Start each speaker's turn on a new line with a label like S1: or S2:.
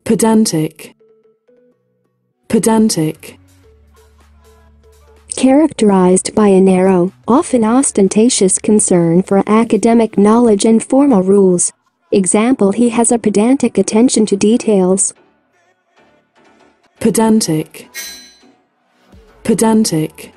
S1: pedantic, pedantic.
S2: Characterized by a narrow, often ostentatious concern for academic knowledge and formal rules. Example: he has a pedantic attention to details.
S1: Pedantic, pedantic.